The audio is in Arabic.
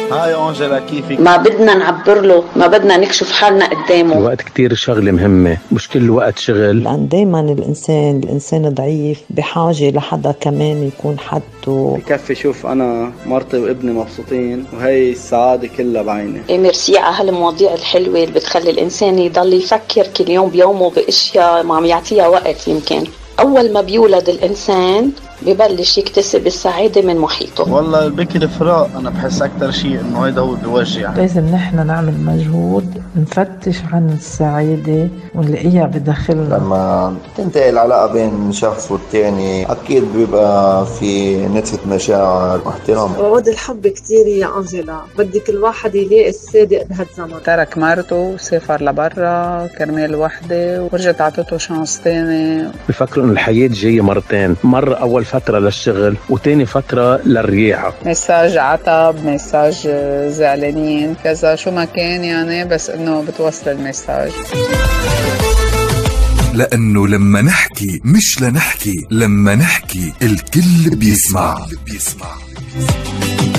هاي أنجلا كيفك؟ ما بدنا نعبر له، ما بدنا نكشف حالنا قدامه. الوقت كتير شغلة مهمة، مش كل وقت شغل. لأن دايما الإنسان ضعيف بحاجة لحدا كمان يكون حده بكفي شوف أنا مرتي وابني مبسوطين وهي السعادة كلها بعيني. ميرسي على هالمواضيع الحلوة اللي بتخلي الإنسان يضل يفكر كل يوم بيومه بأشياء ما عم يعطيها وقت. يمكن أول ما بيولد الإنسان ببلش يكتسب السعادة من محيطه. والله البكي الفراق أنا بحس أكتر شيء إنه هيدا هو بيوجع. لازم نحن نعمل مجهود نفتش عن السعادة ونلاقيها بداخلنا. لما تنتقل علاقة بين شخص والتاني أكيد بيبقى في نتفة مشاعر واحترام. وعود الحب كتير يا أنجلا، بدك الواحد يلاقي الصادق بهالزمن. ترك مرته وسافر لبرا كرمال وحدة ورجعت عطته شانس تاني. بفكروا إنه الحياة جاية مرتين، مرة أول فترة للشغل وتاني فترة للرياحة. مساج عتب، مساج زعلانين، كذا شو ما كان يعني، بس إنه بتوصل المساج. لأنه لما نحكي مش لنحكي، لما نحكي الكل بيسمع.